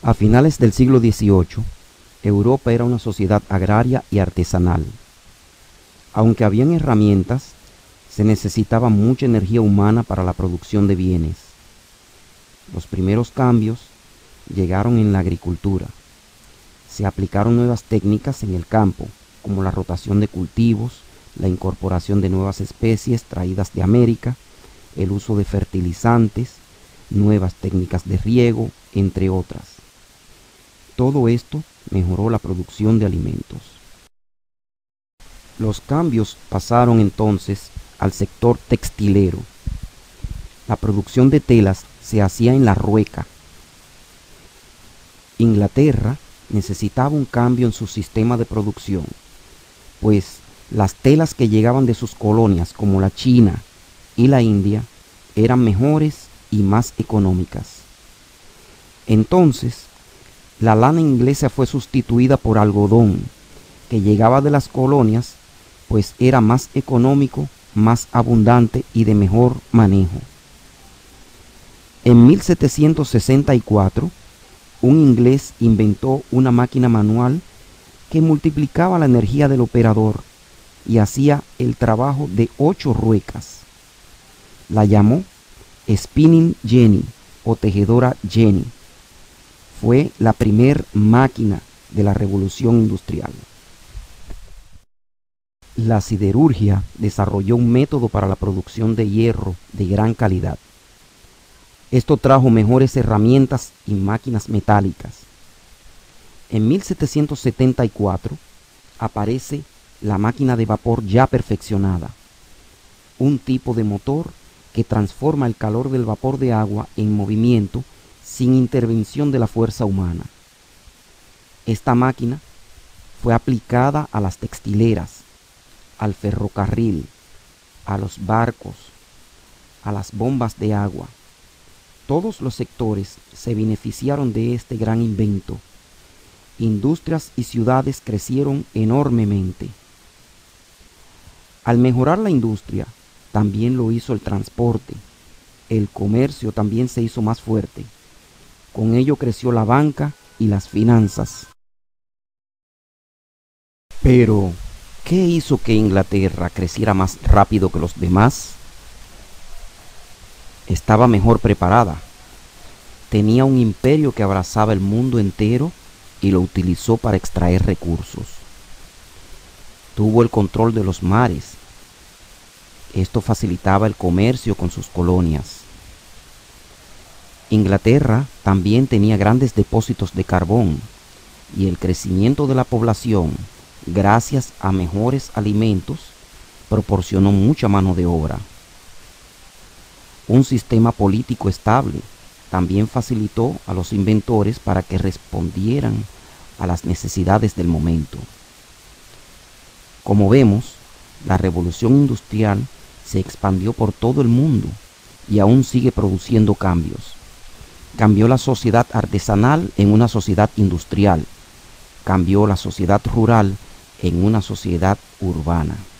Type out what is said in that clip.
A finales del siglo XVIII, Europa era una sociedad agraria y artesanal. Aunque habían herramientas, se necesitaba mucha energía humana para la producción de bienes. Los primeros cambios llegaron en la agricultura. Se aplicaron nuevas técnicas en el campo, como la rotación de cultivos, la incorporación de nuevas especies traídas de América, el uso de fertilizantes, nuevas técnicas de riego, entre otras. Todo esto mejoró la producción de alimentos. Los cambios pasaron entonces al sector textilero. La producción de telas se hacía en la rueca. Inglaterra necesitaba un cambio en su sistema de producción, pues las telas que llegaban de sus colonias como la China y la India eran mejores y más económicas. Entonces, la lana inglesa fue sustituida por algodón, que llegaba de las colonias, pues era más económico, más abundante y de mejor manejo. En 1764, un inglés inventó una máquina manual que multiplicaba la energía del operador y hacía el trabajo de 8 ruecas. La llamó Spinning Jenny o tejedora Jenny. Fue la primer máquina de la revolución industrial. La siderurgia desarrolló un método para la producción de hierro de gran calidad. Esto trajo mejores herramientas y máquinas metálicas. En 1774 aparece la máquina de vapor ya perfeccionada, un tipo de motor que transforma el calor del vapor de agua en movimiento sin intervención de la fuerza humana. Esta máquina fue aplicada a las textileras, al ferrocarril, a los barcos, a las bombas de agua. Todos los sectores se beneficiaron de este gran invento. Industrias y ciudades crecieron enormemente. Al mejorar la industria, también lo hizo el transporte. El comercio también se hizo más fuerte. Con ello creció la banca y las finanzas. Pero, ¿qué hizo que Inglaterra creciera más rápido que los demás? Estaba mejor preparada. Tenía un imperio que abrazaba el mundo entero y lo utilizó para extraer recursos. Tuvo el control de los mares. Esto facilitaba el comercio con sus colonias. Inglaterra también tenía grandes depósitos de carbón y el crecimiento de la población, gracias a mejores alimentos, proporcionó mucha mano de obra. Un sistema político estable también facilitó a los inventores para que respondieran a las necesidades del momento. Como vemos, la revolución industrial se expandió por todo el mundo y aún sigue produciendo cambios. Cambió la sociedad artesanal en una sociedad industrial. Cambió la sociedad rural en una sociedad urbana.